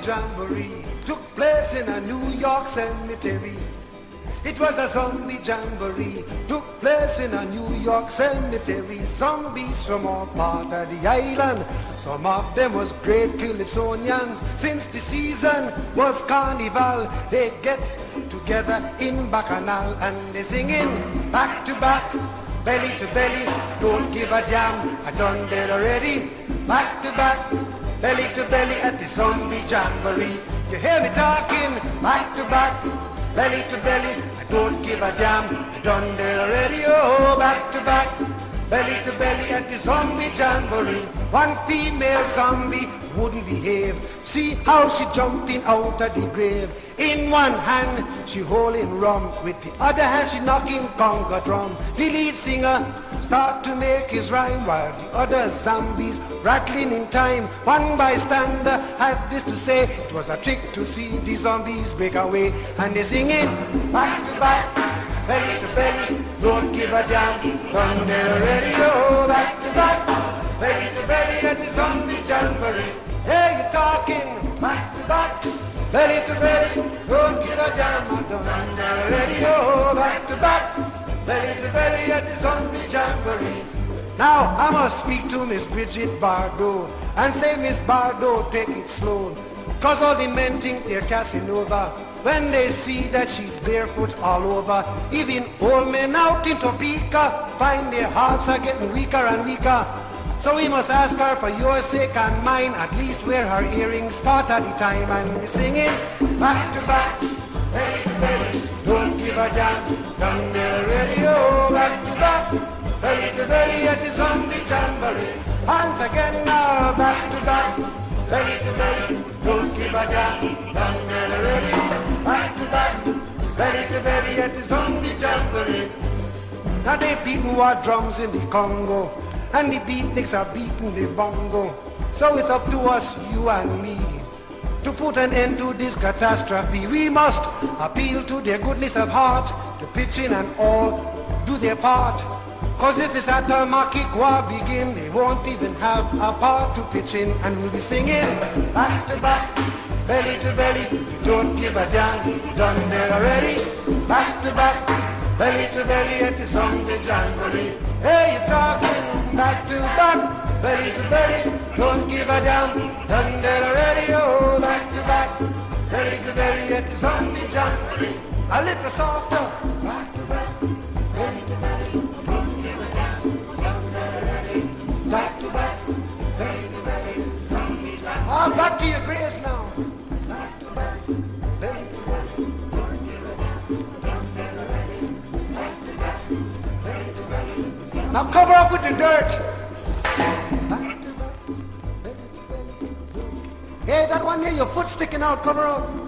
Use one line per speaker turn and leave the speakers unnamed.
Jamboree took place in a New York cemetery. It was a zombie jamboree, took place in a New York cemetery. Zombies from all part of the island, some of them was great Calypsonians. Since the season was carnival, they get together in Bacchanal and they singing back to back, belly to belly, don't give a damn, I done that already. Back to back, belly to belly at the zombie jamboree. You hear me talking, back to back, belly to belly, I don't give a damn, I done that already. Oh, back to back, belly to belly at the zombie jamboree. One female zombie wouldn't behave. See how she jumping out of the grave. In one hand she holding rum, with the other hand she knocking conga drum. The lead singer start to make his rhyme while the other zombies rattling in time. One bystander had this to say, it was a trick to see the zombies break away. And they singing back to back, belly to belly, don't give a damn, done there already. Oh, back to back, belly to belly at the zombie jamboree. Hey, you talking back to back, belly to belly, don't give a damn, I'm done there already. Oh, back to back, belly to belly at the zombie jamboree. Now I must speak to Miss Bridget Bardot and say, Miss Bardot, take it slow, cause all the men think they're Casanova when they see that she's barefoot all over. Even old men out in Topeka find their hearts are getting weaker and weaker. So we must ask her, for your sake and mine, at least wear her earrings part of the time. And we're singing back to back, belly to belly, don't give a damn, done there already. Oh, back to back, belly to belly at the zombie jamboree. Once again now, back to back, belly to belly, don't give a damn, done there already. Back to back, belly to belly at the zombie jamboree. Now they beating war drums in the Congo, and the beatniks are beating the bongo. So it's up to us, you and me, to put an end to this catastrophe. We must appeal to their goodness of heart, to pitch in and all do their part. Cause if this atomic war begin, they won't even have a part to pitch in. And we'll be singing back to back, belly to belly, don't give a damn, done there already. Back to back, belly to belly at the zombie jamboree. Hey, you talking back to back, belly to belly, don't give a damn, done that already. Oh, back to back, belly to belly at the zombie jamboree. A little softer, back to back, belly to belly, don't give a damn, done that already. Back to back, belly to belly, zombie jamboree. Ah, back to your grace now. Back to back, belly to belly, don't give a damn, done that already. Back to back, belly to belly. Now cover up with the dirt. Hey, that one there, your foot sticking out, cover up.